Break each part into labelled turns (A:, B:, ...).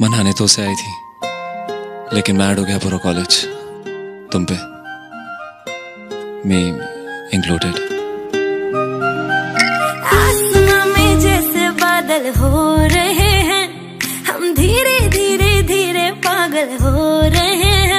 A: मनाने तो उसे आई थी, लेकिन मैं ऐड हो गया पूरा कॉलेज तुम पे, मी इंक्लूडेड।
B: आसमां में जैसे बादल हो रहे हैं, हम धीरे धीरे धीरे पागल हो रहे हैं।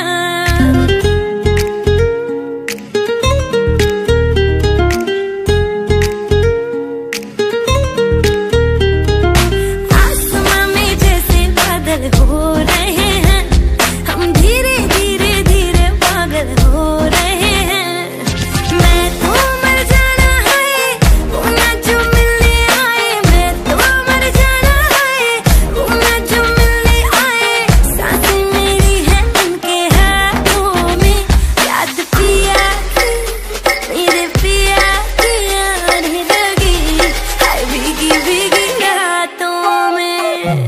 B: आसमां में जैसे बादल हो रहे हैं, हम धीरे धीरे धीरे पागल हो रहे हैं। मैं तो मर जाना है वो ना जो मिलने आए, मैं तो मर जाना है वो ना जो मिलने आए। सांसें मेरी है उनके हाथों में, याद पिया मेरे पिया की आने लगी, हाय भीगी भीगी रातों में।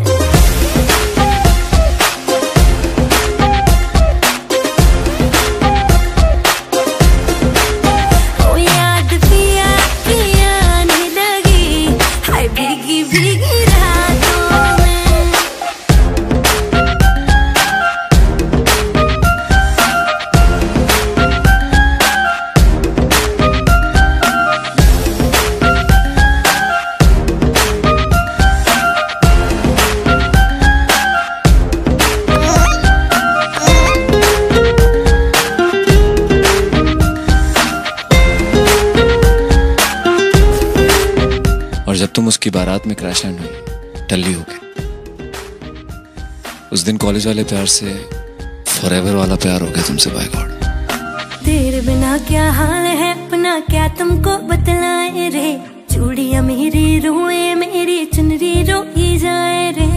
B: ओ याद पिया की आने लगी, हाय भीगी भीगी रातों में।
A: और जब तुम उसकी बारात में क्रैश लैंड हुई टल्ली हो गए, उस दिन कॉलेज वाले प्यार से फॉरएवर वाला प्यार हो गया तुमसे, बाय गॉड।
B: तेरे बिना क्या हाल है अपना, क्या तुमको बतलाए रे। चूड़ियां मेरी रोए, मेरी चुनरी रोई जाए रे।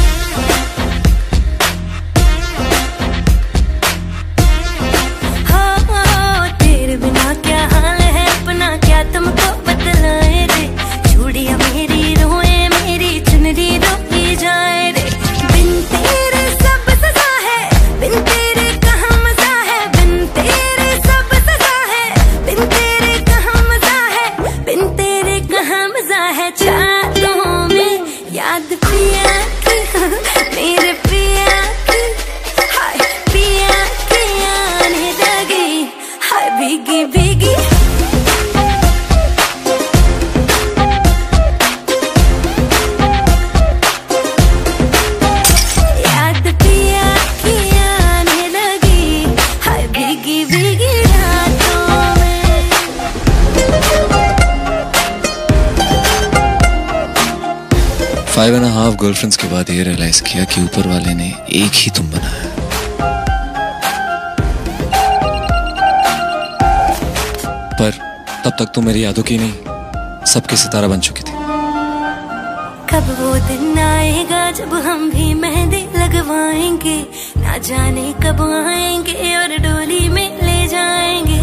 B: हो तेरे बिना क्या हाल है अपना, क्या तुमको बतलाए रे। चूड़ियां मेरी रोए, मेरी चुनरी रोई जाए रे। बिन तेरे सब सजा है, बिन तेरे कहाँ मजा है। बिन तेरे सब सजा है, बिन तेरे कहाँ मजा है। बिन तेरे कहाँ मजा है। चाहतों में याद पिया की मेरे पिया की, हाय पिया की आने लगी, हाय भीगी भीगी। याद पिया की आने लगी, हाय भीगी भीगी रातों में।
A: 5.5 गर्लफ्रेंड्स के बाद ये रियलाइज किया कि ऊपर वाले ने एक ही तुम बनाया। पर तब तक तो मेरी यादों की नहीं, सबकी सितारा बन चुकी थी।
B: कब वो दिन आएगा जब हम भी मेहंदी लगवाएंगे, ना जाने कब आएंगे और डोली में ले जाएंगे।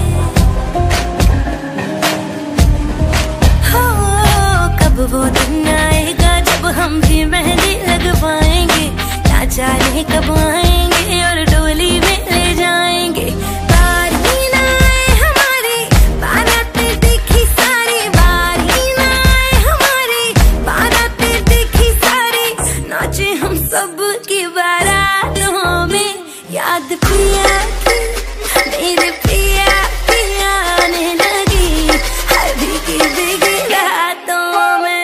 B: हो कब वो दिन आएगा जब हम भी मेहंदी लगवाएंगे, ना जाने कब आएंगे और डोली में ले जाएंगे। बारी ना आए हमारी बारातें देखी सारी, बारी ना आए हमारी बारातें देखी सारी। नाचे हम सब की बारातों में, याद पिया की मेरे पिया की आने लगी, हाय भीगी भीगी रातों में।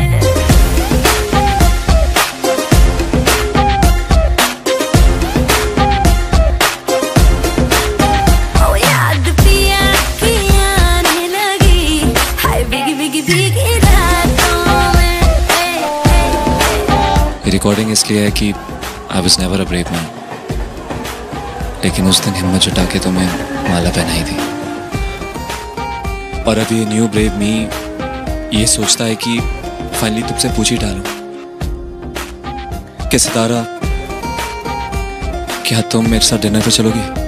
B: ओ याद पिया की आने लगी, हाय भीगी भीगी भीगी रातों में।
A: ये रिकॉर्डिंग इसलिए है कि I was never a brave man, लेकिन उस दिन हिम्मत जुटा के तुम्हें माला पहनाई थी। और अभी ये न्यू ब्रेव मी ये सोचता है कि फाइनली तुमसे पूछ ही डालूं कि सितारा, क्या तुम मेरे साथ डिनर पे चलोगी?